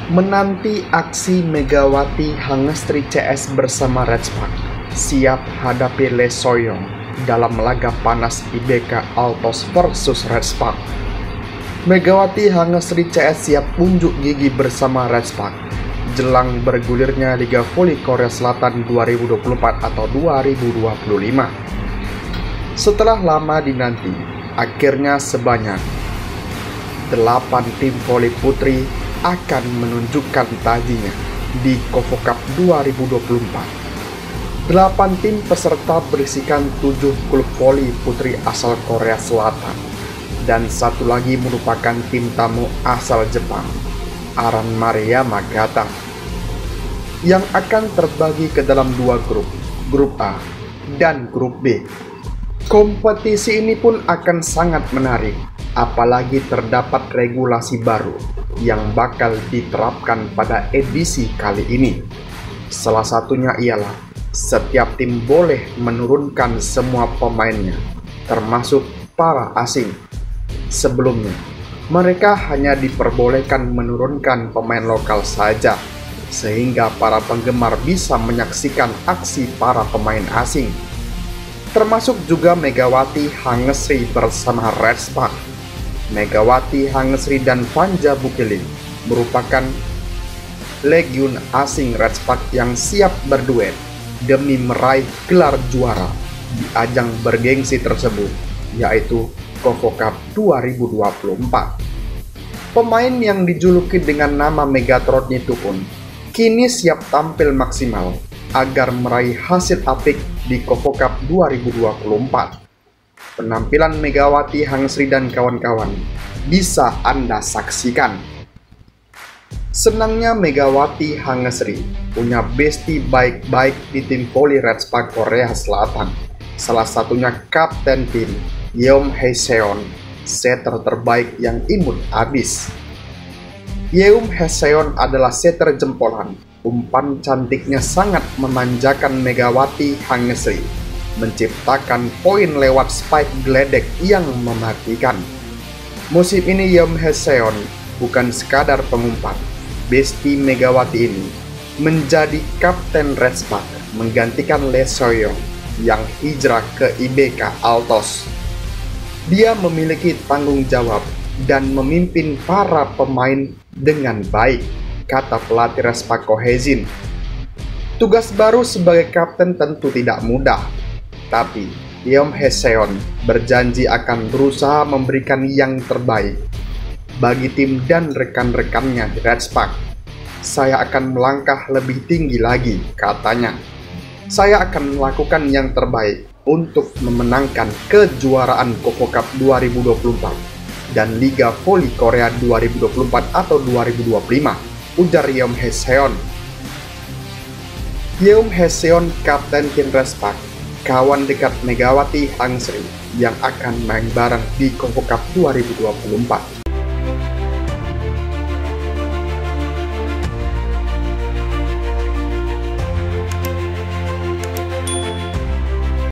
Menanti aksi Megawati Hangestri CS bersama Retspak siap hadapi Lee Soyong dalam laga panas IBK Altos versus Retspak. Megawati Hangestri CS siap unjuk gigi bersama Retspak jelang bergulirnya Liga Voli Korea Selatan 2024 atau 2025. Setelah lama dinanti, akhirnya sebanyak 8 tim voli putri akan menunjukkan tajinya di KOFO Cup 2024. 8 tim peserta berisikan 7 klub voli putri asal Korea Selatan dan satu lagi merupakan tim tamu asal Jepang, Aran Maria Magata, yang akan terbagi ke dalam 2 grup A dan grup B. Kompetisi ini pun akan sangat menarik, apalagi terdapat regulasi baru yang bakal diterapkan pada edisi kali ini. Salah satunya ialah setiap tim boleh menurunkan semua pemainnya, termasuk para asing. Sebelumnya, mereka hanya diperbolehkan menurunkan pemain lokal saja, sehingga para penggemar bisa menyaksikan aksi para pemain asing. Termasuk juga Megawati Hangestri bersama Retspak. Megawati Hangestri dan Vanja Bukeling merupakan legiun asing Retspak yang siap berduet demi meraih gelar juara di ajang bergengsi tersebut, yaitu KOFO Cup 2024. Pemain yang dijuluki dengan nama Megatron itu pun kini siap tampil maksimal agar meraih hasil apik di KOFO Cup 2024. Penampilan Megawati Hangestri dan kawan-kawan bisa Anda saksikan. Senangnya Megawati Hangestri punya bestie baik-baik di tim voli Retspak Korea Selatan. Salah satunya kapten tim Yeom Hae-seon, setter terbaik yang imut abis. Yeom Hae-seon adalah setter jempolan. Umpan cantiknya sangat memanjakan Megawati Hangestri, menciptakan poin lewat spike geledek yang mematikan. Musim ini Yeom Hae-seon bukan sekadar pengumpan. Bestie Megawati ini menjadi kapten Retspak menggantikan Lee Soyong yang hijrah ke IBK Altos. Dia memiliki tanggung jawab dan memimpin para pemain dengan baik, kata pelatih Retspak Ko Hae-jin. Tugas baru sebagai kapten tentu tidak mudah, tapi Yeom Hae-seon berjanji akan berusaha memberikan yang terbaik bagi tim dan rekan-rekannya di Retspak. Saya akan melangkah lebih tinggi lagi, katanya. Saya akan melakukan yang terbaik untuk memenangkan kejuaraan KOFO Cup 2024 dan Liga Voli Korea 2024 atau 2025, ujar Yeom Hae-seon. Yeom Hae-seon, kapten tim Retspak, kawan dekat Megawati Hangestri yang akan main bareng di KOFO Cup 2024.